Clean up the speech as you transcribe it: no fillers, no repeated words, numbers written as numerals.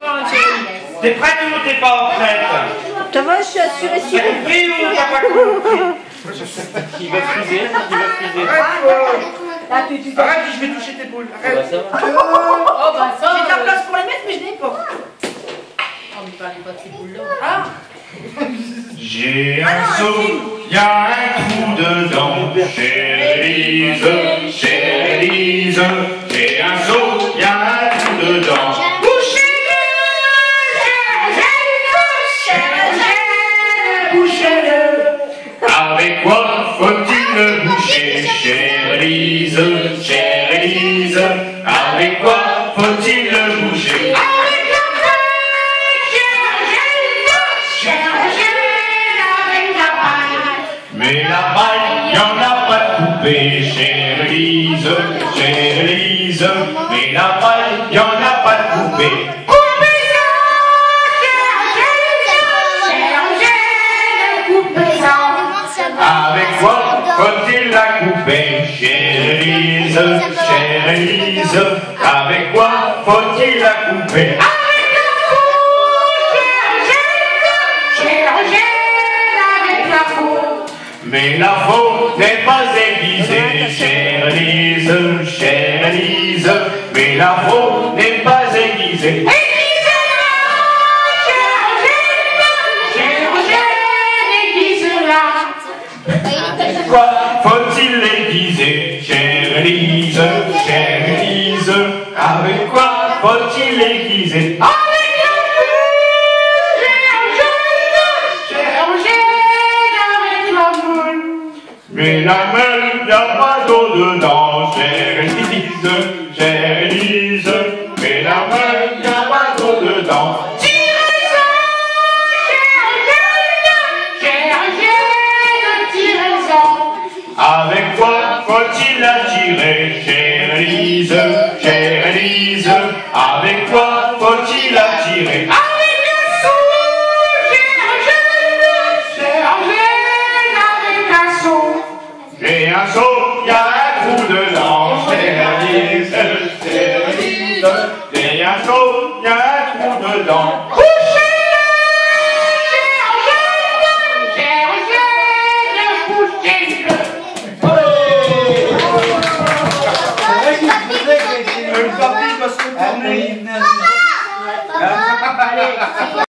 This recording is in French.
T'es prête ou t'es pas prête? Ça va, je suis assurée sur T'as compris ou t'as pas compris? Il va friser, Arrête, je vais toucher tes boules. Arrête. Bah, ça va. Oh bah ça, J'ai de la place pour les mettre, mais je n'ai pas. Oh mais parlez pas de ces boules là. Ah. J'ai un seau, y'a un trou dedans. Chère Élise, j'ai un seau, y'a un trou dedans. Bouchez-le. Avec quoi faut-il le boucher, chère Élise, avec quoi faut-il le boucher? Avec la paille, avec la paille. Mais la paille, y'en a pas de coupée, chère Élise, mais la paille, y'en a pas de coupée. Avec quoi faut-il la couper, chère Élise, avec quoi faut-il la couper? Avec la faux. Mais la faux n'est pas aiguisée, chère Élise, mais la faux n'est pas aiguisée. Quoi faut-il l'aiguiser, chère Élise, avec quoi faut-il l'aiguiser? Avec la moule. Mais la meule, y'a pas d'eau dedans, chère Élise, mais la meule, y'a pas d'eau dedans. Avec quoi faut-il la tirer, chère Élise, avec quoi faut-il la tirer? Avec la souche, J'ai un seau, y'a un trou dedans, chère Élise, j'ai un seau, y'a un trou dedans. Le papy va se retourner.